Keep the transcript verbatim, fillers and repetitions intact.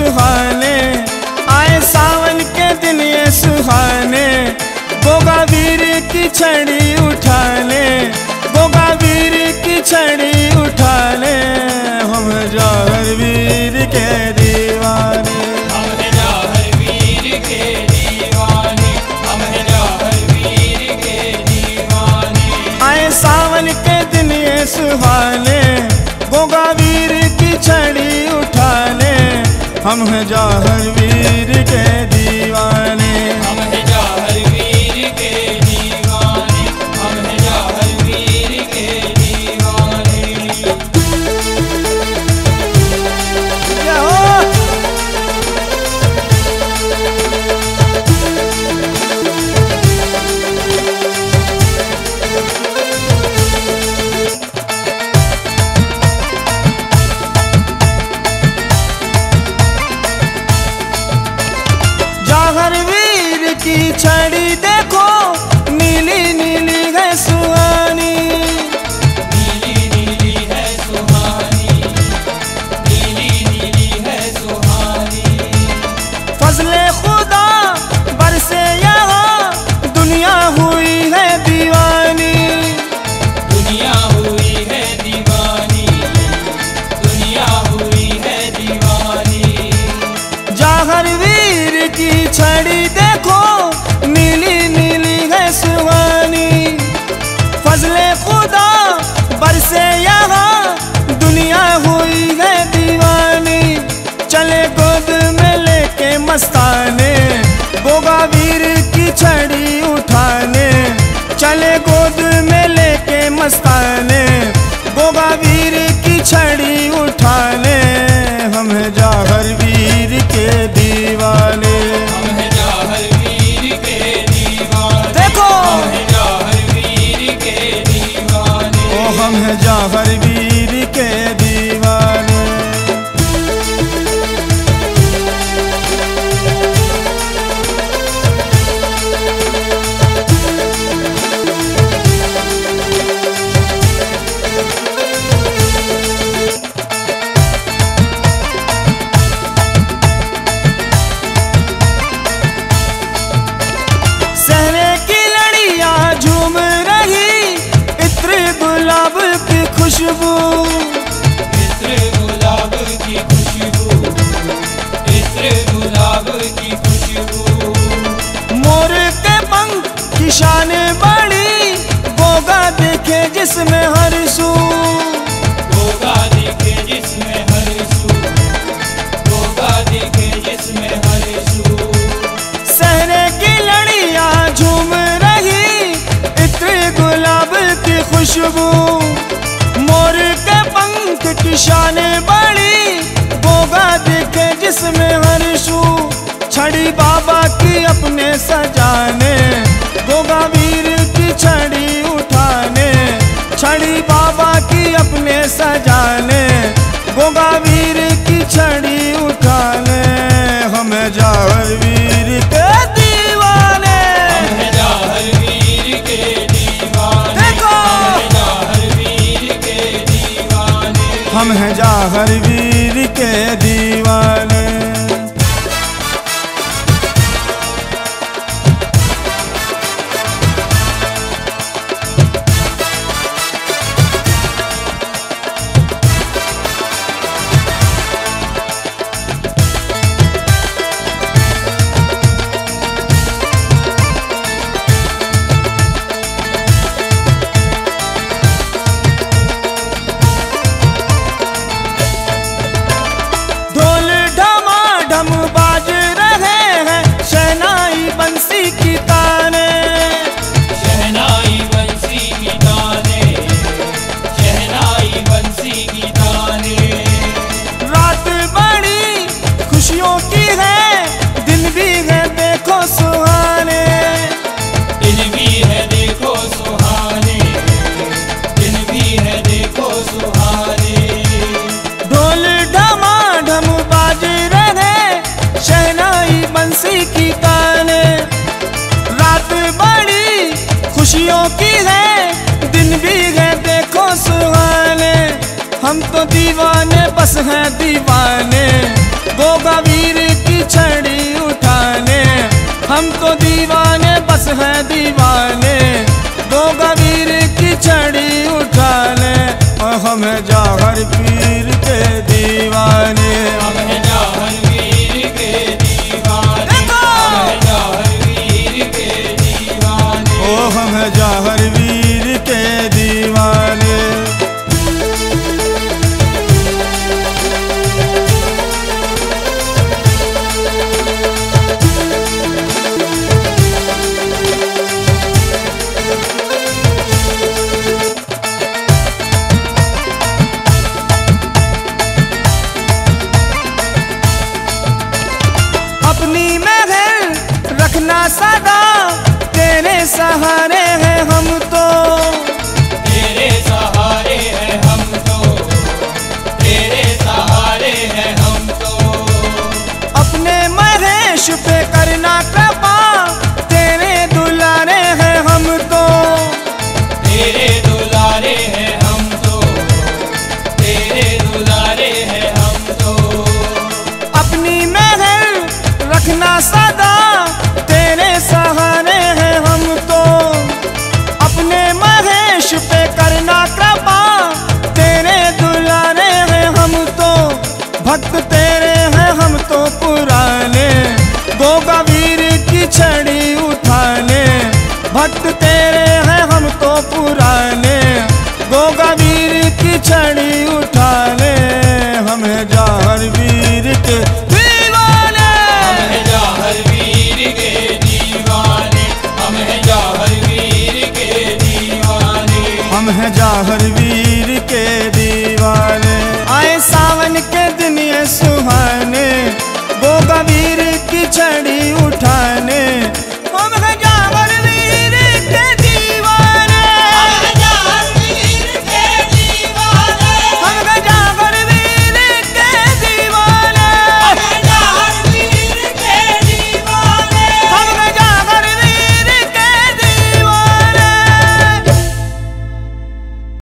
सुहाने, आए सावन के दिन ये सुहाने, गोगा वीर की छड़ी उठा ले, गोगा वीर की छड़ी उठा ले। हम जौहर वीर के दीवाने, हम हैं जौहर वीर के दीवाने, हम हैं जौहर वीर के दीवाने। आए सावन के दिन ये सुहाने, गोगा वीर की छड़ी उठा ले। हम हैं जौहर वीर के दीवाने, हम हैं जौहर वीर के दीवाने, हम हैं जौहर वीर के दीवाने। क्या हो? जौहर वीर की छड़ी देखो, नीली नीली है सुहानी, नीली नीली है सुहानी, नीली नीली है सुहानी। फजले खुदा बरसे यहाँ, दुनिया हुई है दीवानी, दुनिया हुई है दीवानी, दुनिया हुई है दीवानी। जौहर वीर की छड़ी देखो, नीली नीली है सुहानी। फजले खुदा बरसे यहाँ, दुनिया हुई है दीवानी। चले गोद में लेके मस्ताने, गोगा वीर की छड़ी उठाने। चले गोद में लेके मस्ताने, गोगा वीर की छड़ी उठाने। हम हैं जौहर वीर के दीवाने, हम हैं जौहर वीर के दीवाने, देखो हम हैं जौहर वीर के दीवाने। ओ हम हैं जौहर वीर के दीवाने। सहरे की लड़ियां झूम रही, इत्र गुलाब की खुशबू, इत्र गुलाब की खुशबू, इत्र गुलाब की खुशबू। मोर के पंख की शान बड़ी, गोगा देखे जिसमें हर सू, गोगा दिखे जिसमें हर सू, गोगा दिखे जिसमें हर सू। सहरे की लड़ियां झूम रही, इत्र गुलाब की खुशबू। मोर के पंख की शान बड़ी, गोगा देखे जिसमें हर सू। छड़ी बाबा की अपने सजाने, गोगा वीर की छड़ी उठाने। छड़ी बाबा की अपने सजाने, गोगा वीर की छड़ी उठाने। हम जौहर वीर के दीवाने, हम हैं जौहर वीर के दीवाने, देखो हम हैं जौहर वीर के दीवाने। हम हैं जौहर वीर के दीवाने। खुशियों की है, दिन भी है देखो सुहाने। हम तो दीवाने बस हैं दीवाने, गोगा वीर की छड़ी उठाने। हम तो दीवाने बस हैं दीवाने, गोगा वीर की छड़ी उठाने। और हम हैं जौहर पीर के दीवाने, हम हैं जौहर वीर के दीवाने, हम हैं जौहर वीर के दीवाने। ओ हम हैं जौहर वीर के दीवाने। अपनी महल रखना सदा, तेरे सहारे हैं हम तो, तेरे सहारे हैं हम तो, तेरे सहारे हैं हम तो। अपने महेश पे करना कृपा, तेरे दुलारे हैं हम तो, तेरे दुलारे हैं हम तो, तेरे दुलारे हैं हम तो। अपनी महल रखना सदा,